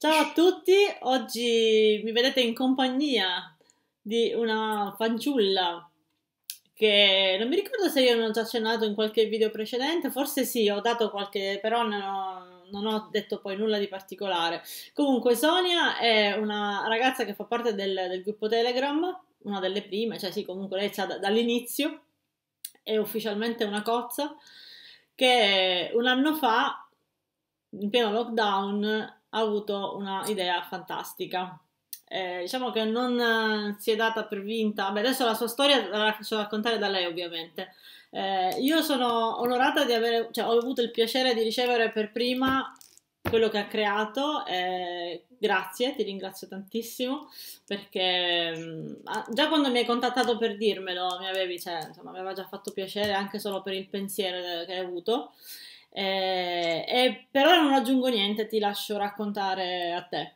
Ciao a tutti, oggi mi vedete in compagnia di una fanciulla che non mi ricordo se io non ho già accennato in qualche video precedente, forse sì, ho dato qualche, però non ho detto poi nulla di particolare. Comunque Sonia è una ragazza che fa parte del gruppo Telegram, una delle prime, cioè sì, comunque lei c'ha dall'inizio, è ufficialmente una cozza, che un anno fa, in pieno lockdown, ha avuto una idea fantastica. Diciamo che non si è data per vinta. Vabbè, adesso la sua storia la faccio raccontare da lei, ovviamente. Io sono onorata di avere, cioè, ho avuto il piacere di ricevere per prima quello che ha creato. Grazie, ti ringrazio tantissimo perché già quando mi hai contattato per dirmelo mi avevi, cioè, insomma, mi aveva già fatto piacere anche solo per il pensiero che hai avuto. E per ora non aggiungo niente, ti lascio raccontare a te.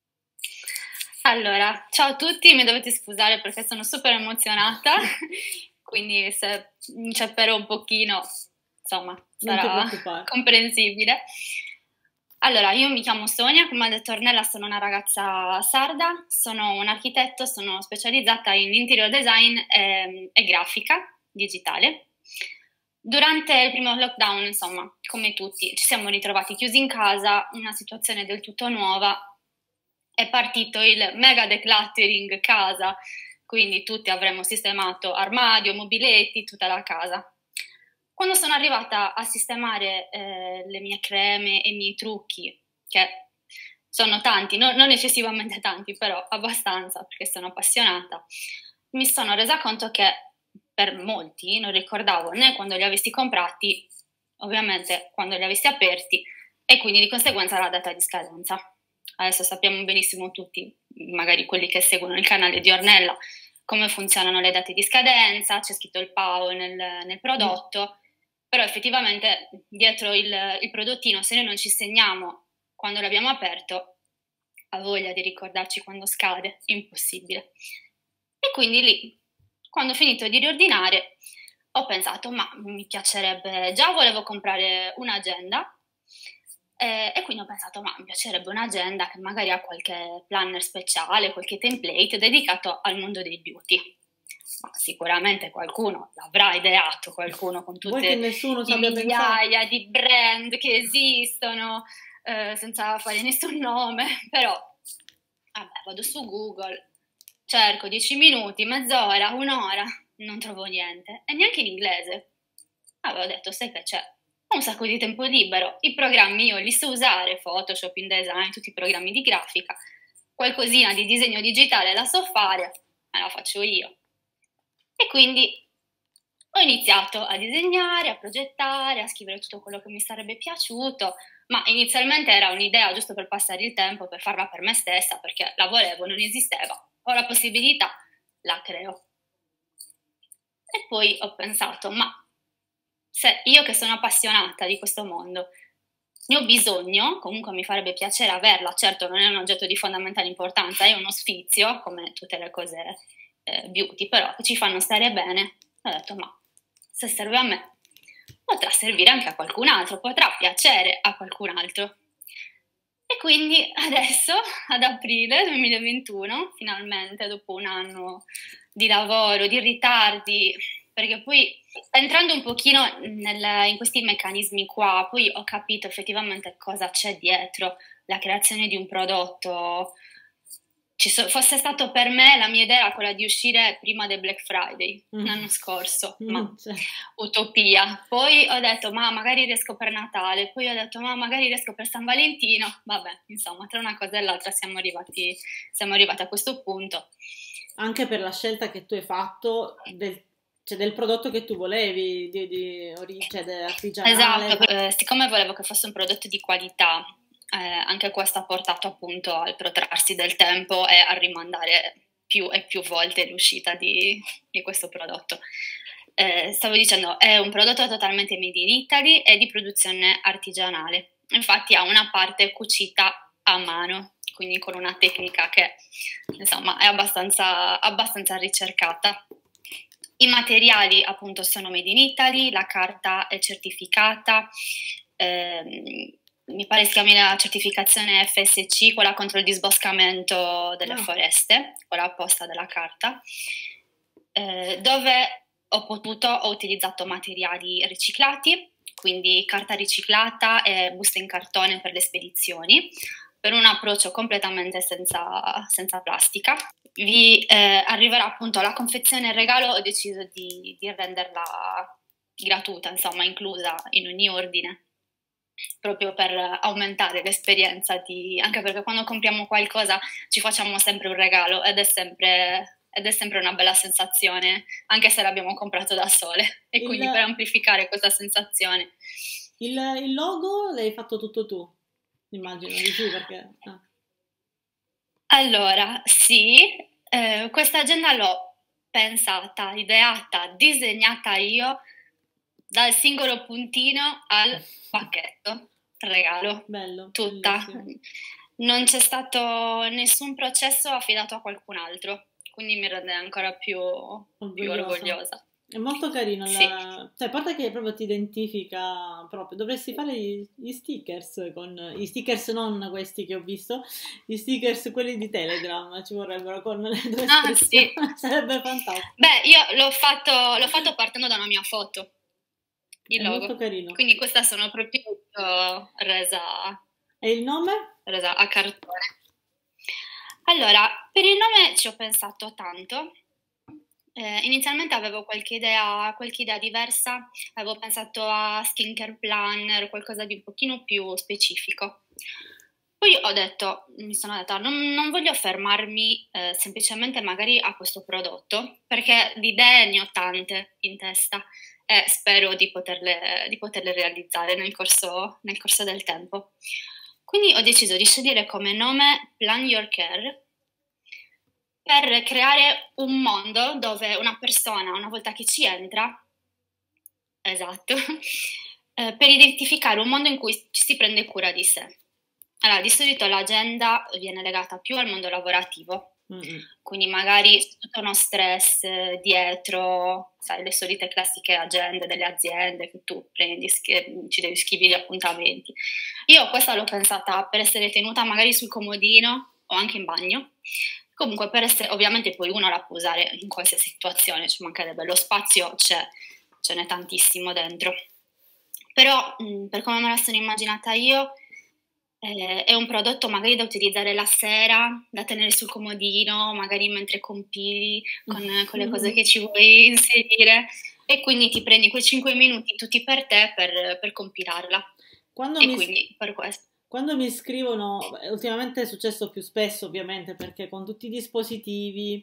Allora, ciao a tutti, mi dovete scusare perché sono super emozionata, quindi se mi incepperò un pochino, insomma, Non ti sarà preoccupare. comprensibile. Allora, io mi chiamo Sonia, come ha detto Ornella, sono una ragazza sarda, sono un architetto, sono specializzata in interior design e grafica digitale. Durante il primo lockdown, insomma, come tutti, ci siamo ritrovati chiusi in casa, una situazione del tutto nuova. È partito il mega decluttering casa, quindi tutti avremmo sistemato armadio, mobiletti, tutta la casa. Quando sono arrivata a sistemare le mie creme e i miei trucchi, che sono tanti, non eccessivamente tanti, però abbastanza perché sono appassionata, mi sono resa conto che per molti non ricordavo né quando li avessi comprati, ovviamente quando li avessi aperti, e quindi di conseguenza la data di scadenza. Adesso sappiamo benissimo tutti, magari quelli che seguono il canale di Ornella, come funzionano le date di scadenza, c'è scritto il PAO nel Mm. prodotto, però effettivamente dietro il prodottino, se noi non ci segniamo quando l'abbiamo aperto, ha voglia di ricordarci quando scade, impossibile. E quindi lì, quando ho finito di riordinare, ho pensato, ma mi piacerebbe, già volevo comprare un'agenda, e quindi ho pensato, ma mi piacerebbe un'agenda che magari ha qualche planner speciale, qualche template dedicato al mondo dei beauty. Ma sicuramente qualcuno l'avrà ideato, qualcuno con Vuoi che tutte nessuno ci i abbia pensato? migliaia di brand che esistono, senza fare nessun nome, però vabbè, vado su Google, cerco 10 minuti, mezz'ora, un'ora, non trovo niente, e neanche in inglese. Avevo detto, sai che c'è? Ho un sacco di tempo libero, i programmi io li so usare, Photoshop, InDesign, tutti i programmi di grafica, qualcosina di disegno digitale la so fare, me la faccio io. E quindi ho iniziato a disegnare, a progettare, a scrivere tutto quello che mi sarebbe piaciuto, ma inizialmente era un'idea giusto per passare il tempo, per farla per me stessa, perché la volevo, non esisteva. Ho la possibilità, la creo. E poi ho pensato, ma se io che sono appassionata di questo mondo ne ho bisogno, comunque mi farebbe piacere averla, certo non è un oggetto di fondamentale importanza, è uno sfizio, come tutte le cose beauty, però che ci fanno stare bene, ho detto, ma se serve a me, potrà servire anche a qualcun altro, potrà piacere a qualcun altro. E quindi adesso, ad aprile 2021, finalmente, dopo un anno di lavoro, di ritardi, perché poi entrando un pochino in questi meccanismi qua, poi ho capito effettivamente cosa c'è dietro la creazione di un prodotto. Fosse stato per me, la mia idea era quella di uscire prima del Black Friday Mm. l'anno scorso, ma Cioè, utopia. Poi ho detto, ma magari riesco per Natale, poi ho detto, ma magari riesco per San Valentino. Vabbè, insomma, tra una cosa e l'altra siamo arrivati a questo punto. anche per la scelta che tu hai fatto cioè, del prodotto che tu volevi, cioè, Esatto, artigianale. siccome volevo che fosse un prodotto di qualità, anche questo ha portato appunto al protrarsi del tempo e a rimandare più e più volte l'uscita di questo prodotto. Stavo dicendo, è un prodotto totalmente made in Italy e di produzione artigianale. Infatti ha una parte cucita a mano, quindi con una tecnica che insomma è abbastanza ricercata. I materiali appunto sono made in Italy, la carta è certificata, mi pare si chiami la certificazione FSC, quella contro il disboscamento delle foreste, quella apposta della carta, dove ho utilizzato materiali riciclati, quindi carta riciclata e buste in cartone per le spedizioni, per un approccio completamente senza plastica. Vi arriverà appunto la confezione e il regalo, ho deciso di renderla gratuita, insomma, inclusa in ogni ordine, proprio per aumentare l'esperienza anche perché quando compriamo qualcosa ci facciamo sempre un regalo ed è sempre una bella sensazione, anche se l'abbiamo comprato da sole, e quindi per amplificare questa sensazione. Il logo l'hai fatto tutto tu, immagino di sì, perché... Allora, sì, questa agenda l'ho pensata, ideata, disegnata io, dal singolo puntino al pacchetto, regalo, bello, tutta. bellissimo. Non c'è stato nessun processo affidato a qualcun altro, quindi mi rende ancora più orgogliosa. È molto carino, sì. Cioè, a parte che proprio ti identifica proprio, dovresti fare gli stickers gli stickers non questi che ho visto, gli stickers quelli di Telegram ci vorrebbero con le tue espressioni, sì. sarebbe fantastico. Beh, io l'ho fatto partendo da una mia foto, il logo. Molto carino. Quindi questa sono proprio resa... E il nome? Resa a cartone. Allora, per il nome ci ho pensato tanto. Inizialmente avevo qualche idea diversa, avevo pensato a skincare planner, qualcosa di un pochino più specifico. Poi mi sono detta, non voglio fermarmi semplicemente magari a questo prodotto, perché di idee ne ho tante in testa e spero di poterle realizzare nel corso del tempo. Quindi ho deciso di scegliere come nome Plan Your Care, per creare un mondo dove una persona, una volta che ci entra, esatto, per identificare un mondo in cui ci si prende cura di sé. Allora, di solito l'agenda viene legata più al mondo lavorativo, quindi magari c'è tutto uno stress dietro, sai, le solite classiche agende delle aziende che tu prendi, ci devi scrivere gli appuntamenti. Io questa l'ho pensata per essere tenuta magari sul comodino o anche in bagno. Comunque, ovviamente poi uno la può usare in qualsiasi situazione, ci mancherebbe, lo spazio ce n'è tantissimo dentro. Però, per come me la sono immaginata io, è un prodotto magari da utilizzare la sera, da tenere sul comodino, magari mentre compili con le cose che ci vuoi inserire, e quindi ti prendi quei 5 minuti tutti per te per compilarla. Quindi per questo. Quando mi scrivono, ultimamente è successo più spesso ovviamente perché con tutti i dispositivi,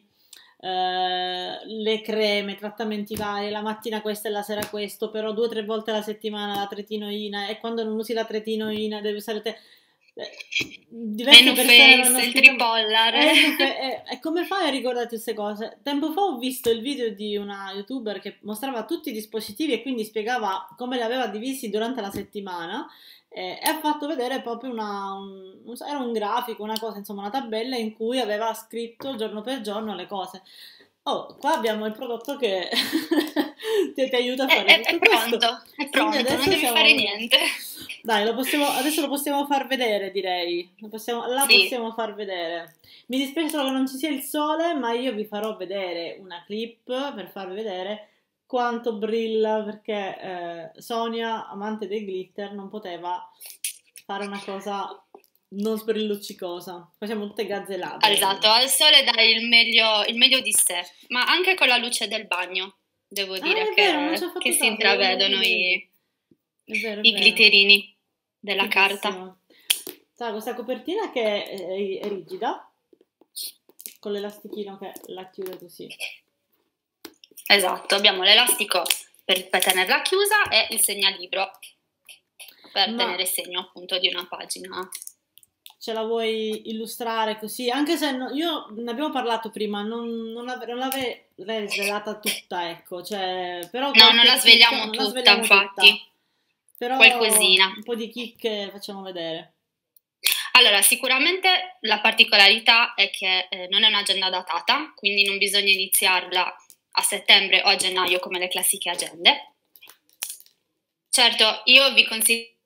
le creme, trattamenti vari, la mattina questo e la sera questo, però 2 o 3 volte alla settimana la tretinoina, e quando non usi la tretinoina devi usare diverse persone hanno il tripollar. E come fai a ricordarti queste cose? Tempo fa ho visto il video di una youtuber che mostrava tutti i dispositivi e quindi spiegava come li aveva divisi durante la settimana, e ha fatto vedere proprio era un grafico, una cosa, insomma una tabella in cui aveva scritto giorno per giorno le cose. Oh, qua abbiamo il prodotto che ti aiuta a fare tutto questo. È pronto, non devi fare niente. Dai, adesso lo possiamo far vedere, direi. Possiamo far vedere. Mi dispiace solo che non ci sia il sole, ma io vi farò vedere una clip per farvi vedere quanto brilla, perché Sonia, amante del glitter, non poteva fare una cosa non sbrilluccicosa. Facciamo tutte gazzellate. Esatto, al sole dai il meglio di sé, ma anche con la luce del bagno, devo dire che si intravedono i glitterini della carta. Sai, questa copertina che è rigida, con l'elastichino che la chiude così. Esatto, abbiamo l'elastico per tenerla chiusa e il segnalibro per tenere segno appunto di una pagina. Ce la vuoi illustrare così? Anche se io ne abbiamo parlato prima, non l'avrei svelata tutta, ecco, cioè, però no, non la svegliamo tutta, infatti. Però qualcosina. Un po' di chicche facciamo vedere. Allora, sicuramente la particolarità è che non è un'agenda datata, quindi non bisogna iniziarla a settembre o a gennaio come le classiche agende. Certo, io vi consiglio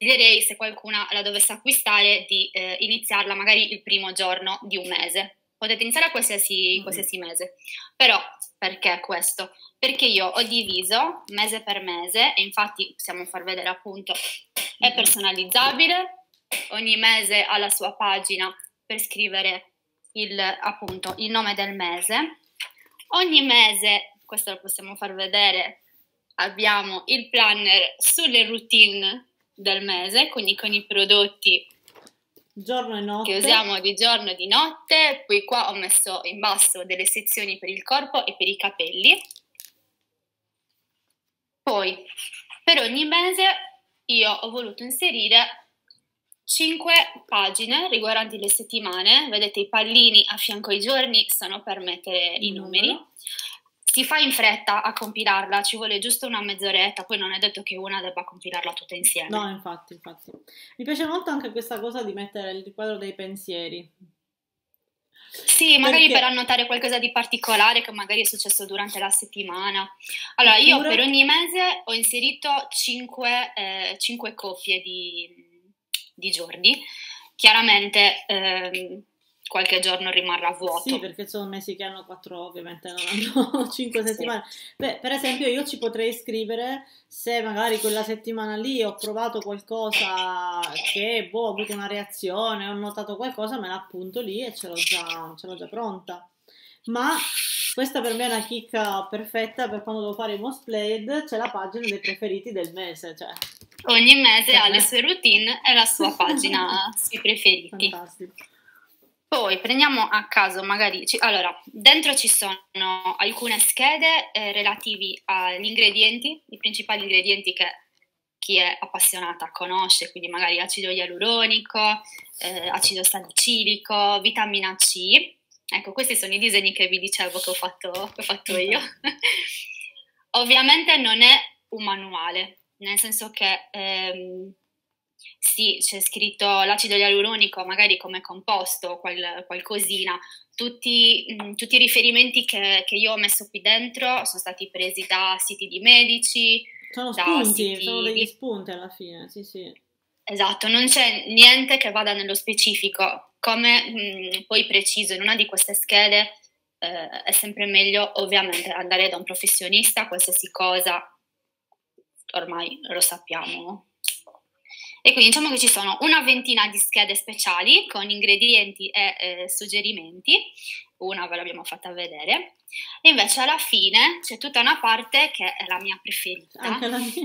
consiglierei, se qualcuna la dovesse acquistare, di iniziarla magari il primo giorno di un mese. Potete iniziare a qualsiasi mese. Però, perché questo? Perché io ho diviso mese per mese, e infatti possiamo far vedere appunto, è personalizzabile, ogni mese ha la sua pagina per scrivere appunto il nome del mese. Ogni mese, questo lo possiamo far vedere, abbiamo il planner sulle routine del mese, quindi con i prodotti giorno e notte che usiamo di giorno e di notte. Poi qua ho messo in basso delle sezioni per il corpo e per i capelli. Poi per ogni mese io ho voluto inserire 5 pagine riguardanti le settimane. Vedete, i pallini a fianco ai giorni sono per mettere i numeri. Si fa in fretta a compilarla, ci vuole giusto una mezz'oretta, poi non è detto che una debba compilarla tutta insieme. No, infatti. Mi piace molto anche questa cosa di mettere il riquadro dei pensieri. Sì, magari per annotare qualcosa di particolare che magari è successo durante la settimana. Allora, io per ogni mese ho inserito 5 coppie di giorni. Chiaramente qualche giorno rimarrà vuoto. Sì, perché sono mesi che hanno 4, ovviamente non hanno 5 settimane. Beh, per esempio io ci potrei scrivere se magari quella settimana lì ho provato qualcosa che ho avuto una reazione, ho notato qualcosa, me la appunto lì e ce l'ho già pronta. Ma questa per me è una chicca perfetta per quando devo fare i most played, c'è la pagina dei preferiti del mese, cioè. Ogni mese ha le sue routine e la sua pagina sui preferiti. Fantastico. Poi prendiamo a caso magari, allora, dentro ci sono alcune schede relativi agli ingredienti, i principali ingredienti che chi è appassionata conosce, quindi magari acido ialuronico, acido salicilico, vitamina C. Ecco, questi sono i disegni che vi dicevo che ho fatto io. Ovviamente non è un manuale, nel senso che sì, c'è scritto l'acido ialuronico magari come composto, qualcosina. Tutti i riferimenti che io ho messo qui dentro sono stati presi da siti di medici. Sono spunti, sono degli spunti alla fine, sì. Esatto, non c'è niente che vada nello specifico. Come poi preciso in una di queste schede, è sempre meglio ovviamente andare da un professionista, qualsiasi cosa, ormai lo sappiamo. E quindi diciamo che ci sono una ventina di schede speciali con ingredienti e suggerimenti, una ve l'abbiamo fatta vedere, e invece alla fine c'è tutta una parte che è la mia preferita, anche la mia.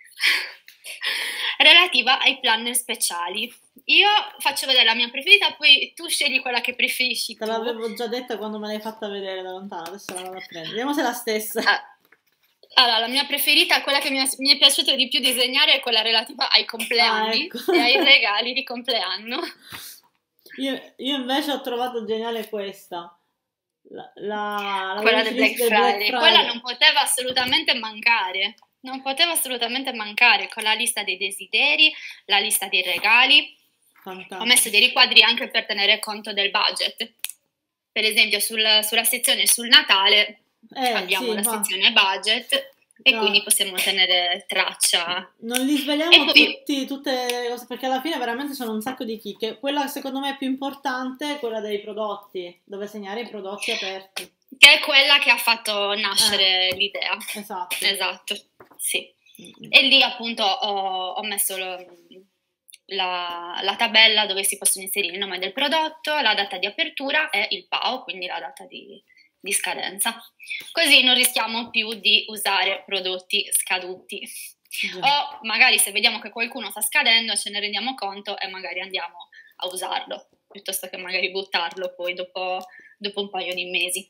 Relativa ai planner speciali. Io faccio vedere la mia preferita, poi tu scegli quella che preferisci tu. Te l'avevo già detta quando me l'hai fatta vedere da lontano, adesso la vado a prendere, vediamo se è la stessa. Allora, la mia preferita, quella che mi è piaciuto di più disegnare, è quella relativa ai compleanni ecco. E ai regali di compleanno. Io invece ho trovato geniale questa, quella del Black Friday. Quella non poteva assolutamente mancare. Con la lista dei desideri, la lista dei regali. Fantastico. Ho messo dei riquadri anche per tenere conto del budget. Per esempio sulla sezione sul Natale abbiamo la sezione budget e quindi possiamo tenere traccia. Non li sveliamo tutte le cose, perché alla fine veramente sono un sacco di chicche. Quella secondo me più importante è quella dei prodotti, dove segnare i prodotti aperti, che è quella che ha fatto nascere l'idea. Esatto, sì. E lì appunto ho messo la tabella dove si possono inserire il nome del prodotto, la data di apertura e il PAO, quindi la data di scadenza. Così non rischiamo più di usare prodotti scaduti. O magari se vediamo che qualcuno sta scadendo ce ne rendiamo conto e magari andiamo a usarlo, piuttosto che magari buttarlo poi dopo un paio di mesi.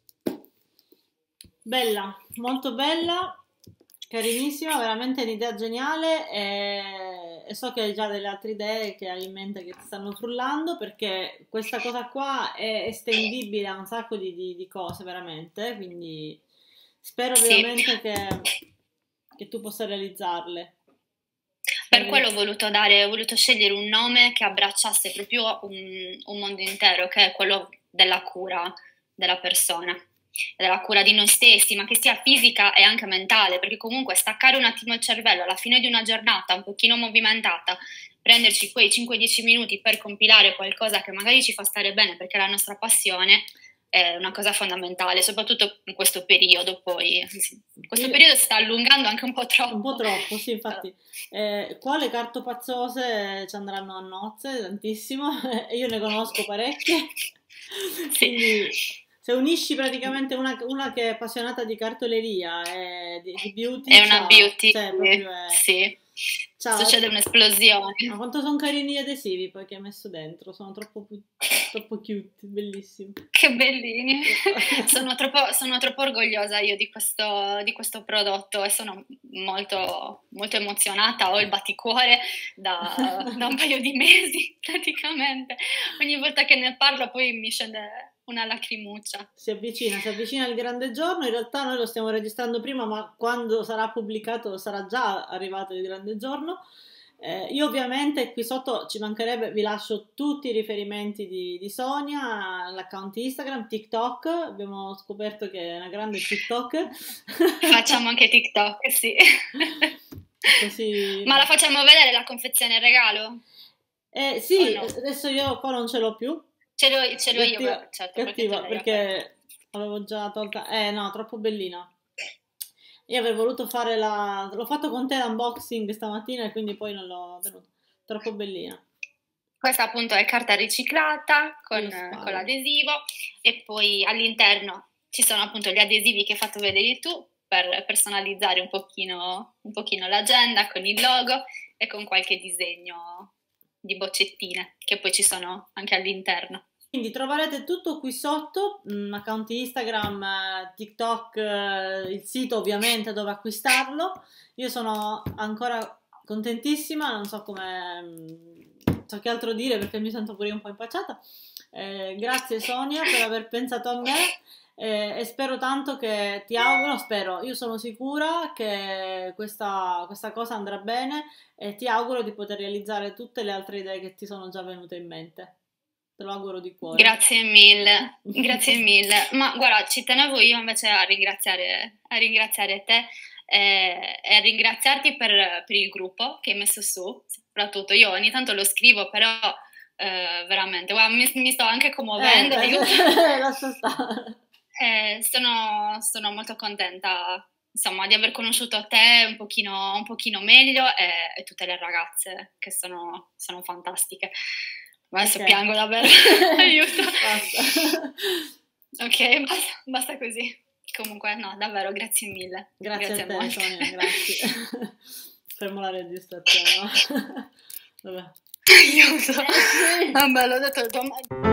Bella, molto bella, carinissima, veramente un'idea geniale e so che hai già delle altre idee che hai in mente che ti stanno frullando, perché questa cosa qua è estendibile a un sacco di cose veramente, quindi spero veramente che tu possa realizzarle. Per quello ho voluto scegliere un nome che abbracciasse proprio un mondo intero, che è quello della cura della persona. della cura di noi stessi, ma che sia fisica e anche mentale, perché comunque staccare un attimo il cervello alla fine di una giornata un pochino movimentata, prenderci quei 5-10 minuti per compilare qualcosa che magari ci fa stare bene perché è la nostra passione, è una cosa fondamentale, soprattutto in questo periodo poi. Questo periodo si sta allungando anche un po' troppo. Un po' troppo, sì, infatti. Qua le cartopazzose ci andranno a nozze, tantissimo, e io ne conosco parecchie. Quindi se unisci praticamente una che è appassionata di cartoleria e di beauty, è una beauty, cioè, proprio è... sì. Ciao. Succede un'esplosione. Ma quanto sono carini gli adesivi poi che hai messo dentro, sono troppo cute, bellissimi. Che bellini. sono troppo orgogliosa io di questo prodotto e sono molto, molto emozionata, ho il batticuore da un paio di mesi praticamente, ogni volta che ne parlo poi mi scende una lacrimuccia. Si avvicina il grande giorno, in realtà noi lo stiamo registrando prima, ma quando sarà pubblicato sarà già arrivato il grande giorno. Io ovviamente qui sotto ci mancherebbe, vi lascio tutti i riferimenti di Sonia, l'account Instagram, TikTok, abbiamo scoperto che è una grande TikTok. Facciamo anche TikTok, sì. Così... Ma la facciamo vedere la confezione regalo? Sì, no? Adesso io qua non ce l'ho più. Ce l'ho io, certo. Perché avevo già tolta... no, troppo bellina. Io avrei voluto fare l'ho fatto con te l'unboxing stamattina e quindi poi non l'ho tenuto. Troppo bellina. Questa appunto è carta riciclata con l'adesivo e poi all'interno ci sono appunto gli adesivi che hai fatto vedere tu per personalizzare un pochino l'agenda con il logo e con qualche disegno di boccettine che poi ci sono anche all'interno. Quindi troverete tutto qui sotto, account Instagram, TikTok, il sito ovviamente dove acquistarlo. Io sono ancora contentissima, non so so che altro dire perché mi sento pure un po' impacciata. Grazie Sonia per aver pensato a me e spero tanto che io sono sicura che questa cosa andrà bene e ti auguro di poter realizzare tutte le altre idee che ti sono già venute in mente. Te lo auguro di cuore. Grazie mille. Ma guarda, ci tenevo io invece a ringraziare te e a ringraziarti per il gruppo che hai messo su, soprattutto io ogni tanto lo scrivo, però veramente, guarda, mi sto anche commuovendo. Lascia stare. Sono molto contenta, insomma, di aver conosciuto te un pochino meglio e tutte le ragazze che sono fantastiche. Ma adesso piango davvero, aiuto. Basta. Ok, basta così. Comunque, no, davvero, grazie mille. Grazie a te, molto. Sonia, grazie. Fermo la registrazione, no? Vabbè. Aiuto. Vabbè, l'ho detto domani.